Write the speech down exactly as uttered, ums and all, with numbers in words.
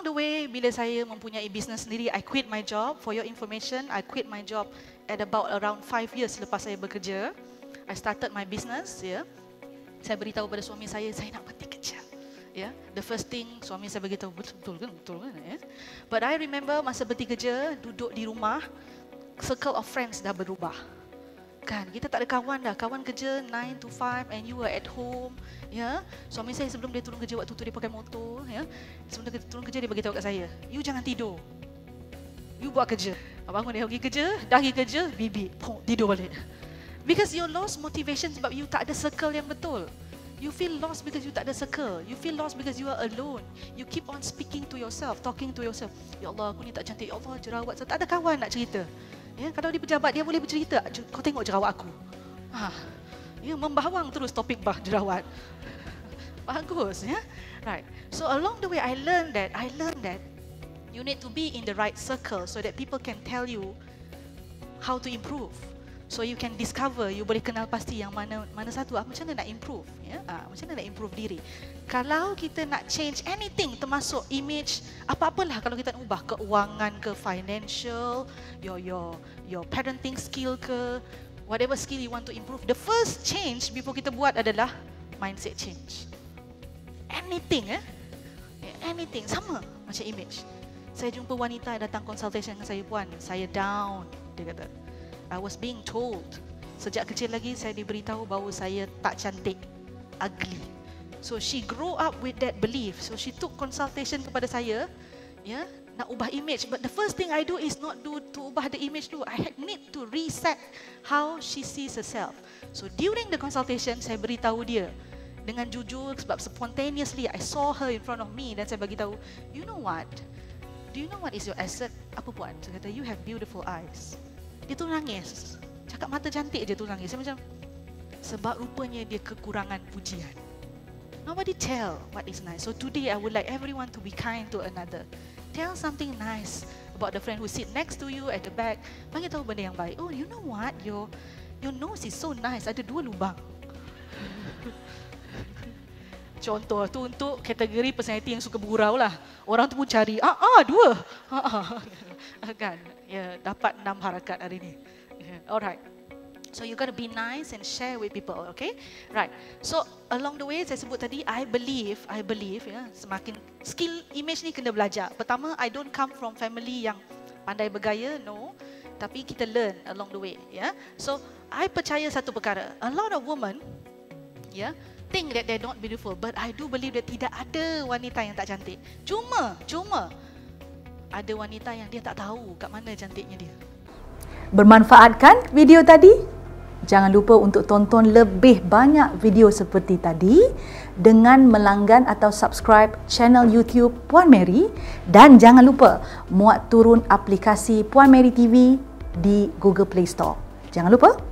the way, bila saya mempunyai bisnes sendiri, I quit my job. For your information, I quit my job at about around five years selepas saya bekerja. I started my business, ya. Yeah. Saya beritahu pada suami saya, saya nak berhenti kerja. Ya, yeah. The first thing suami saya beritahu, betul kan, betul kan, ya. Yeah. But I remember masa berhenti kerja, duduk di rumah, circle of friends dah berubah. Kan, kita tak ada kawan dah. Kawan kerja nine to five and you are at home. Ya, suami saya sebelum dia turun kerja, waktu tu dia pakai motor, ya. Sebelum dia turun kerja, dia beritahu kat saya, you jangan tidur. You buat kerja. Bangun dia pergi kerja, dah pergi kerja, bibi, tidur balik. Because you lost motivation sebab you tak ada circle yang betul. You feel lost because you tak ada circle. You feel lost because you are alone. You keep on speaking to yourself, talking to yourself. Ya Allah, aku ni tak cantik. Ya Allah, jerawat. So, tak ada kawan nak cerita. Ya, kalau dia pejabat, dia boleh bercerita. Kau tengok jerawat aku. Ha. Ya, membawang terus topik bah jerawat. Bagus, ya. Right. So along the way, I learned that. I learned that you need to be in the right circle so that people can tell you how to improve. So you can discover, you boleh kenal pasti yang mana mana satu, ah, macam mana nak improve, ya, ah, macam mana nak improve diri. Kalau kita nak change anything, termasuk image, apa-apalah, kalau kita nak ubah keuangan ke, financial, your your your parenting skill ke, whatever skill you want to improve, the first change before kita buat adalah mindset change. Anything, eh, anything, sama macam image. Saya jumpa wanita datang consultation dengan saya, puan, saya down, dia kata. I was being told, sejak kecil lagi saya diberitahu bahawa saya tak cantik, ugly. So she grew up with that belief. So she took consultation kepada saya, ya, nak ubah image. But the first thing I do is not do to ubah the image dulu. I need to reset how she sees herself. So during the consultation, saya beritahu dia dengan jujur sebab spontaneously I saw her in front of me dan saya bagi tahu, you know what? Do you know what is your asset? Apa puan? Saya kata, you have beautiful eyes. Dia tu nangis. Cakap mata cantik je tu nangis. Saya macam, sebab rupanya dia kekurangan pujian. Nobody tell what is nice. So today I would like everyone to be kind to another. Tell something nice about the friend who sit next to you at the back. Bagi tahu benda yang baik. Oh, you know what? Your your nose is so nice. Ada dua lubang. Contoh tu untuk kategori personality yang suka bergurau lah. Orang tu pun cari, ah, ah dua. Ah, ah. Kan? Ya, dapat enam harakat hari ni. Yeah. Alright. So you gotta be nice and share with people, okay? Right. So along the way saya sebut tadi, I believe, I believe, ya, semakin skill image ni kena belajar. Pertama, I don't come from family yang pandai bergaya, no. Tapi kita learn along the way, ya. So I percaya satu perkara. A lot of women, ya, think that they're not beautiful, but I do believe that tidak ada wanita yang tak cantik. Cuma, cuma ada wanita yang dia tak tahu kat mana cantiknya dia. Bermanfaat kan video tadi? Jangan lupa untuk tonton lebih banyak video seperti tadi dengan melanggan atau subscribe channel YouTube Puan Mary, dan jangan lupa muat turun aplikasi Puan Mary T V di Google Play Store. Jangan lupa.